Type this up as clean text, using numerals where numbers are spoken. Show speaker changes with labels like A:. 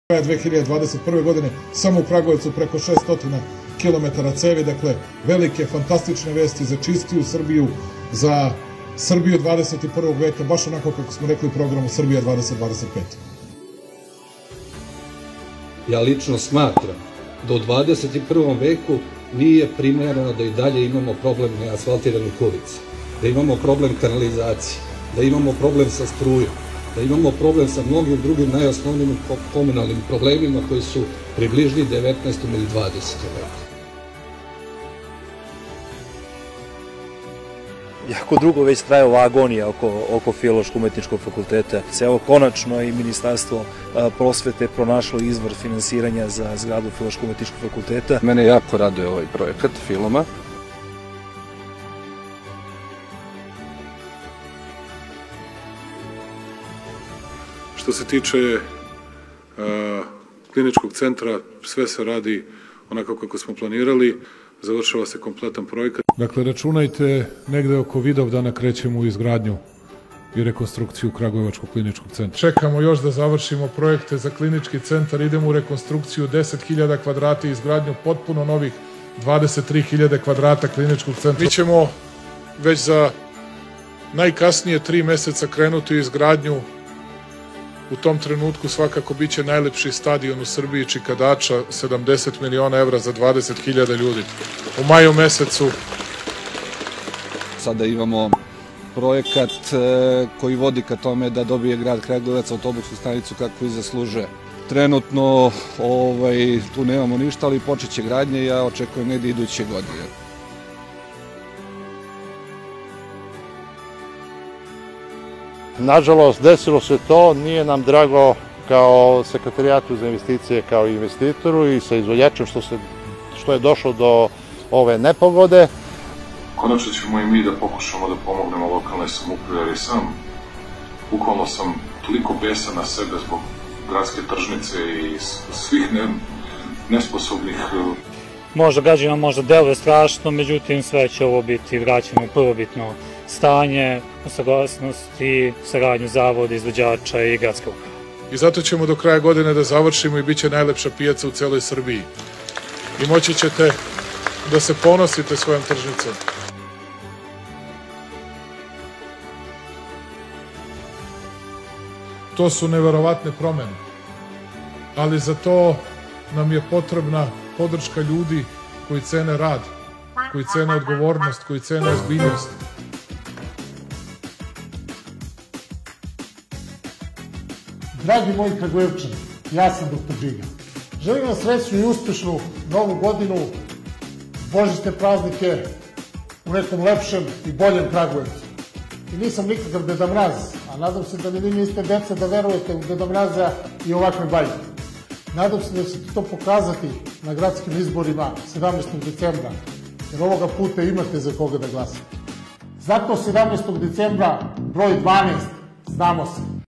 A: 2021. godine samo u Kragujevcu preko 600 km cevi, dakle velike, fantastične vesti za čistiju Srbiju, za Srbiju 21. veka, baš onako kako smo rekli u programu Srbija 2025.
B: Ja lično smatram da u 21. veku nije primereno da i dalje imamo problem neasfaltiranih ulica, da imamo problem kanalizacije, da imamo problem sa strujom, da imamo problem sa mnogim drugim najosnovnijim komunalnim problemima koji su približni 19. ili 20. veku.
C: Jako dugo već traje ova agonija oko Filološko-umetničkog fakulteta. Evo, konačno i Ministarstvo prosvete pronašlo izvor finansiranja za zgradu Filološko-umetničkog fakulteta.
D: Mene jako raduje ovaj projekat Filoma.
E: Što se tiče kliničkog centra, sve se radi onako kako smo planirali, završava se kompletan projekat.
A: Dakle, računajte, negde oko Vidovdana krećemo u izgradnju i rekonstrukciju Kragujevačkog kliničkog centra. Čekamo još da završimo projekte za klinički centar, idemo u rekonstrukciju 10.000 kvadrata i izgradnju potpuno novih 23.000 kvadrata kliničkog centra. Mi ćemo već za najkasnije 3 meseca krenuti u izgradnju. U tom trenutku svakako biće najlepši stadion u Srbiji, Čikadača, 70 miliona evra za 20.000 ljudi. U maju mesecu.
D: Sada imamo projekat koji vodi ka tome da dobije grad Kragujevac autobusku stanicu kako i zaslužuje. Trenutno tu nemamo ništa, ali počet će gradnje i ja očekujem negdje iduće godine.
F: Nažalost, desilo se to, nije nam drago kao sekretarijatu za investicije, kao investitoru i sa izvođačem što je došlo do ove nepogode.
E: Konačno ćemo i mi da pokušamo da pomognemo lokalnoj samoupravi, jer bukvalno sam toliko besan na sebe zbog gradske tržnice i svih nesposobnih.
G: Možda građanima možda deluje strašno, međutim sve će ovo biti vraćeno u prvobitno stanje, u saglasnosti, saradnju zavoda, izvođača i gradske uprave.
A: I zato ćemo do kraja godine da završimo i bit će najlepša pijaca u celoj Srbiji. I moći ćete da se ponosite svojom tržnicom. To su neverovatne promene, ali za to nam je potrebna podrška ljudi koji cene rad, koji cene odgovornost, koji cene ozbiljnost.
H: Dragi moji Kragujevčani, ja sam Dr. Džiga. Želim vam srećnu i uspešnu novu godinu, božićne praznike u nekom lepšem i boljem Kragujevcu. I nisam nikakav Deda Mraz, a nadam se da vi niste deca da verujete u Deda Mraza i ovakve bajke. Nadam se da ćete to pokazati na gradskim izborima 17. decembra, jer ovoga puta imate za koga da glasate. Zato 17. decembra broj 12, znamo se.